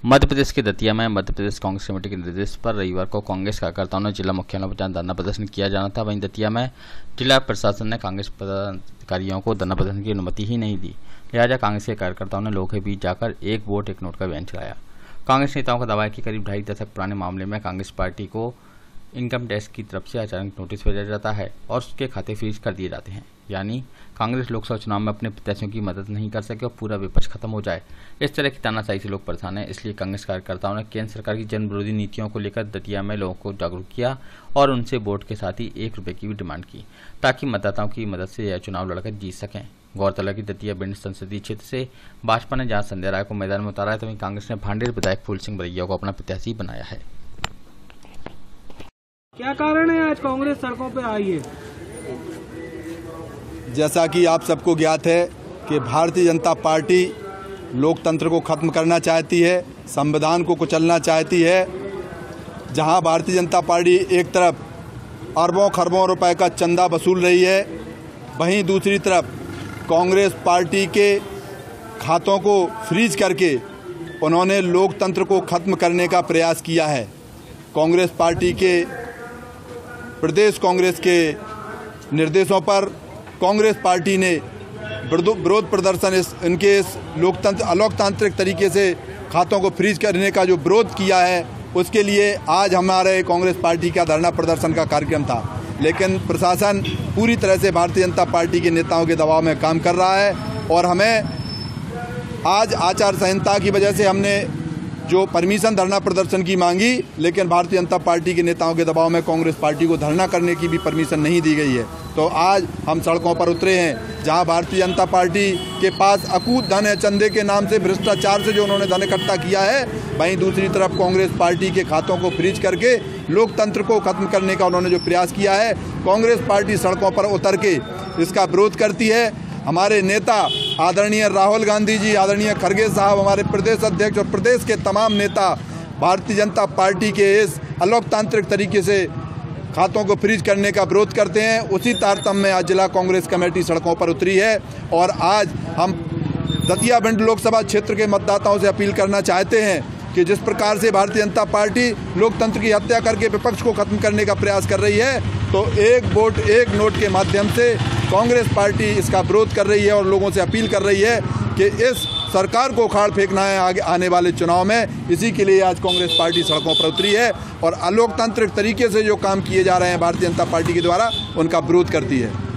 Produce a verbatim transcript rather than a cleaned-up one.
मध्य प्रदेश के दतिया में मध्य प्रदेश कांग्रेस कमेटी के निर्देश पर रविवार को कांग्रेस कार्यकर्ताओं ने जिला मुख्यालयों पर जहां धरना प्रदर्शन किया जाना था, वहीं दतिया में जिला प्रशासन ने कांग्रेस पदाधिकारियों को धरना प्रदर्शन की अनुमति ही नहीं दी। लिहाजा कांग्रेस के कार्यकर्ताओं ने लोगों के बीच जाकर एक वोट एक नोट का अभियान चलाया। कांग्रेस नेताओं का दावा है कि करीब ढाई दशक पुराने मामले में कांग्रेस पार्टी को इनकम टैक्स की तरफ से अचानक नोटिस भेजा जाता है और उसके खाते फ्रीज कर दिए जाते हैं, यानी कांग्रेस लोकसभा चुनाव में अपने प्रत्याशियों की मदद नहीं कर सके और पूरा विपक्ष खत्म हो जाए। इस तरह की तानाशाही से लोग परेशान हैं। इसलिए कांग्रेस कार्यकर्ताओं ने केंद्र सरकार की जन विरोधी नीतियों को लेकर दतिया में लोगों को जागरूक किया और उनसे वोट के साथ ही एक रुपये की भी डिमांड की, ताकि मतदाताओं की मदद से यह चुनाव लड़कर जीत सकें। गौरतलब की दतिया भिंड संसदीय क्षेत्र से भाजपा ने जहां संजय राय को मैदान में उतारा है, तो वहीं कांग्रेस ने भांडेर विधायक फूल सिंह बरैया को अपना प्रत्याशी बनाया है। क्या कारण है आज कांग्रेस सड़कों पे आई है? जैसा कि आप सबको ज्ञात है कि भारतीय जनता पार्टी लोकतंत्र को खत्म करना चाहती है, संविधान को कुचलना चाहती है। जहां भारतीय जनता पार्टी एक तरफ अरबों खरबों रुपए का चंदा वसूल रही है, वहीं दूसरी तरफ कांग्रेस पार्टी के खातों को फ्रीज करके उन्होंने लोकतंत्र को खत्म करने का प्रयास किया है। कांग्रेस पार्टी के प्रदेश कांग्रेस के निर्देशों पर कांग्रेस पार्टी ने विरोध प्रदर्शन इस इनके इस लोकतंत्र अलोकतांत्रिक तरीके से खातों को फ्रीज करने का जो विरोध किया है, उसके लिए आज हमारे कांग्रेस पार्टी का धरना प्रदर्शन का कार्यक्रम था। लेकिन प्रशासन पूरी तरह से भारतीय जनता पार्टी के नेताओं के दबाव में काम कर रहा है और हमें आज आचार संहिता की वजह से हमने जो परमिशन धरना प्रदर्शन की मांगी, लेकिन भारतीय जनता पार्टी के नेताओं के दबाव में कांग्रेस पार्टी को धरना करने की भी परमिशन नहीं दी गई है। तो आज हम सड़कों पर उतरे हैं, जहां भारतीय जनता पार्टी के पास अकूत धन है, चंदे के नाम से भ्रष्टाचार से जो उन्होंने धन इकट्ठा किया है, वहीं दूसरी तरफ कांग्रेस पार्टी के खातों को फ्रीज करके लोकतंत्र को खत्म करने का उन्होंने जो प्रयास किया है, कांग्रेस पार्टी सड़कों पर उतर के इसका विरोध करती है। हमारे नेता आदरणीय राहुल गांधी जी, आदरणीय खड़गे साहब, हमारे प्रदेश अध्यक्ष और प्रदेश के तमाम नेता भारतीय जनता पार्टी के इस अलोकतांत्रिक तरीके से खातों को फ्रीज करने का विरोध करते हैं। उसी तारतम्य में आज जिला कांग्रेस कमेटी सड़कों पर उतरी है और आज हम दतिया भिंड लोकसभा क्षेत्र के मतदाताओं से अपील करना चाहते हैं कि जिस प्रकार से भारतीय जनता पार्टी लोकतंत्र की हत्या करके विपक्ष को खत्म करने का प्रयास कर रही है, तो एक वोट एक नोट के माध्यम से कांग्रेस पार्टी इसका विरोध कर रही है और लोगों से अपील कर रही है कि इस सरकार को उखाड़ फेंकना है आगे आने वाले चुनाव में। इसी के लिए आज कांग्रेस पार्टी सड़कों पर उतरी है और अलोकतांत्रिक तरीके से जो काम किए जा रहे हैं भारतीय जनता पार्टी के द्वारा, उनका विरोध करती है।